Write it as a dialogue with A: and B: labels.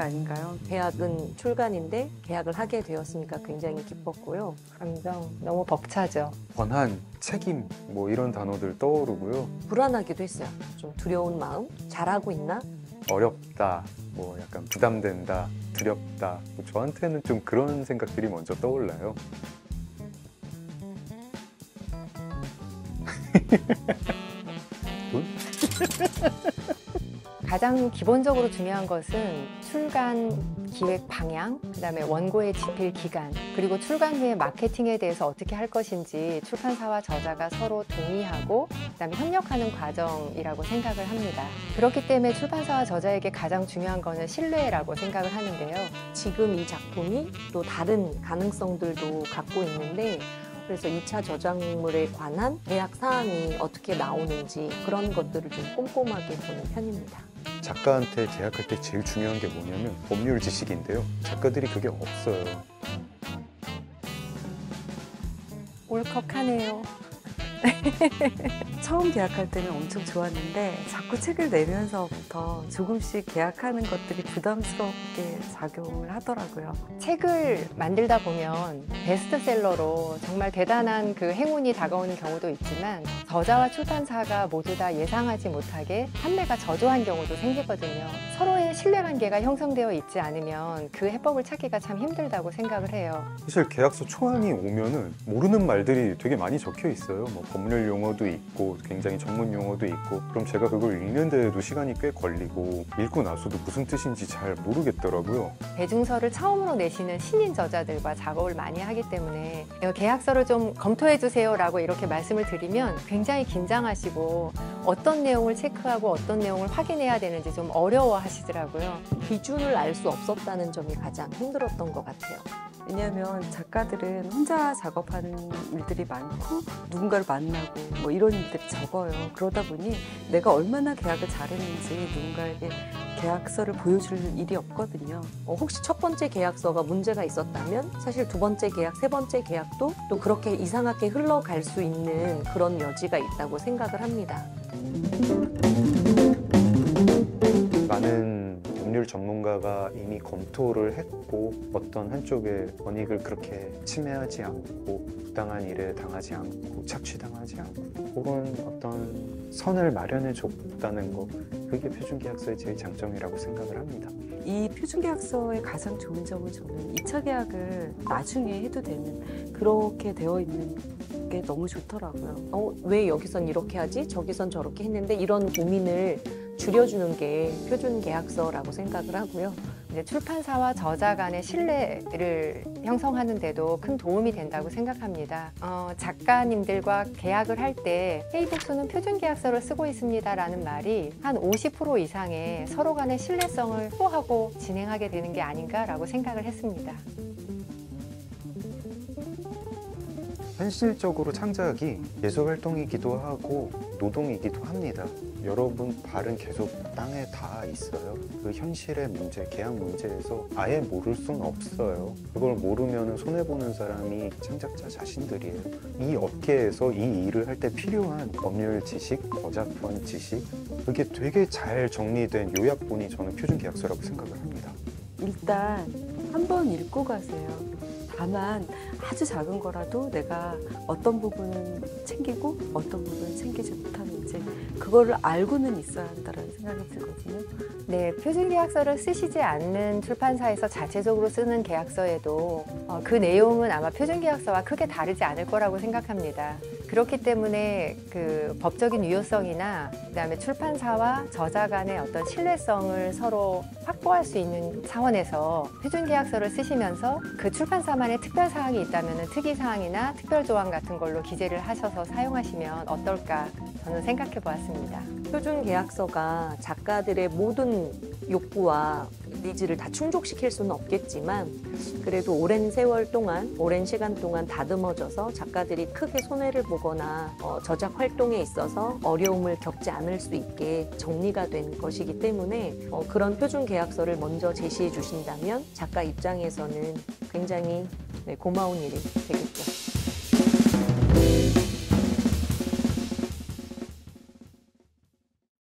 A: 아닌가요?
B: 계약은 출간인데 계약을 하게 되었으니까 굉장히 기뻤고요. 감정 너무 벅차죠.
C: 권한, 책임 뭐 이런 단어들 떠오르고요.
B: 불안하기도 했어요. 좀 두려운 마음? 잘하고 있나?
C: 어렵다, 뭐 약간 부담된다, 두렵다. 뭐 저한테는 좀 그런 생각들이 먼저 떠올라요. 돈?
D: 가장 기본적으로 중요한 것은 출간 기획 방향, 그다음에 원고에 집필 기간, 그리고 출간 후에 마케팅에 대해서 어떻게 할 것인지 출판사와 저자가 서로 동의하고 그다음에 협력하는 과정이라고 생각을 합니다. 그렇기 때문에 출판사와 저자에게 가장 중요한 것은 신뢰라고 생각을 하는데요.
B: 지금 이 작품이 또 다른 가능성들도 갖고 있는데 그래서 2차 저작물에 관한 계약 사항이 어떻게 나오는지 그런 것들을 좀 꼼꼼하게 보는 편입니다.
C: 작가한테 계약할 때 제일 중요한 게 뭐냐면 법률 지식인데요. 작가들이 그게 없어요.
D: 울컥하네요.
A: 처음 계약할 때는 엄청 좋았는데 자꾸 책을 내면서부터 조금씩 계약하는 것들이 부담스럽게 작용을 하더라고요.
D: 책을 만들다 보면 베스트셀러로 정말 대단한 그 행운이 다가오는 경우도 있지만 저자와 출판사가 모두 다 예상하지 못하게 판매가 저조한 경우도 생기거든요. 서로의 신뢰관계가 형성되어 있지 않으면 그 해법을 찾기가 참 힘들다고 생각을 해요.
C: 사실 계약서 초안이 오면은 모르는 말들이 되게 많이 적혀 있어요. 뭐 법률 용어도 있고 굉장히 전문 용어도 있고 그럼 제가 그걸 읽는데도 시간이 꽤 걸리고 읽고 나서도 무슨 뜻인지 잘 모르겠더라고요.
D: 대중서를 처음으로 내시는 신인 저자들과 작업을 많이 하기 때문에 계약서를 좀 검토해 주세요 라고 이렇게 말씀을 드리면 굉장히 긴장하시고 어떤 내용을 체크하고 어떤 내용을 확인해야 되는지 좀 어려워 하시더라고요.
B: 기준을 알 수 없었다는 점이 가장 힘들었던 것 같아요.
A: 왜냐하면 작가들은 혼자 작업하는 일들이 많고 누군가를 만나고 뭐 이런 일들이 적어요. 그러다 보니 내가 얼마나 계약을 잘했는지 누군가에게 계약서를 보여줄 일이 없거든요.
B: 혹시 첫 번째 계약서가 문제가 있었다면 사실 두 번째 계약, 세 번째 계약도 또 그렇게 이상하게 흘러갈 수 있는 그런 여지가 있다고 생각을 합니다.
C: 많은 법률 전문가가 이미 검토를 했고 어떤 한쪽의 권익을 그렇게 침해하지 않고 부당한 일에 당하지 않고 착취당하지 않고 그런 어떤 선을 마련해 줬다는 거 그게 표준계약서의 제일 장점이라고 생각을 합니다.
A: 이 표준계약서의 가장 좋은 점은 저는 2차 계약을 나중에 해도 되는 그렇게 되어 있는 게 너무 좋더라고요.
B: 왜 여기선 이렇게 하지? 저기선 저렇게 했는데 이런 고민을 줄여주는 게 표준계약서라고 생각을 하고요.
D: 이제 출판사와 저자 간의 신뢰를 형성하는 데도 큰 도움이 된다고 생각합니다. 작가님들과 계약을 할 때 헤이북스는 표준계약서를 쓰고 있습니다 라는 말이 한 50% 이상의 서로 간의 신뢰성을 확보하고 진행하게 되는 게 아닌가라고 생각을 했습니다.
C: 현실적으로 창작이 예술활동이기도 하고 노동이기도 합니다. 여러분 발은 계속 땅에 닿아 있어요. 그 현실의 문제, 계약 문제에서 아예 모를 순 없어요. 그걸 모르면 손해보는 사람이 창작자 자신들이에요. 이 업계에서 이 일을 할 때 필요한 법률 지식, 저작권 지식 그게 되게 잘 정리된 요약본이 저는 표준계약서라고 생각을 합니다.
A: 일단 한번 읽고 가세요. 다만 아주 작은 거라도 내가 어떤 부분은 챙기고 어떤 부분은 챙기지 못하는지 그거를 알고는 있어야 한다는 생각이 들거든요.
D: 네, 표준계약서를 쓰시지 않는 출판사에서 자체적으로 쓰는 계약서에도 그 내용은 아마 표준계약서와 크게 다르지 않을 거라고 생각합니다. 그렇기 때문에 그 법적인 유효성이나 그다음에 출판사와 저자 간의 어떤 신뢰성을 서로 확보할 수 있는 차원에서 표준계약서를 쓰시면서 그 출판사만의 특별사항이 있다면 특이사항이나 특별조항 같은 걸로 기재를 하셔서 사용하시면 어떨까 저는 생각해 보았습니다.
B: 표준계약서가 작가들의 모든 욕구와 니즈를 다 충족시킬 수는 없겠지만 그래도 오랜 세월 동안, 오랜 시간 동안 다듬어져서 작가들이 크게 손해를 보거나 저작 활동에 있어서 어려움을 겪지 않을 수 있게 정리가 된 것이기 때문에 그런 표준계약서를 먼저 제시해 주신다면 작가 입장에서는 굉장히 고마운 일이 되겠죠.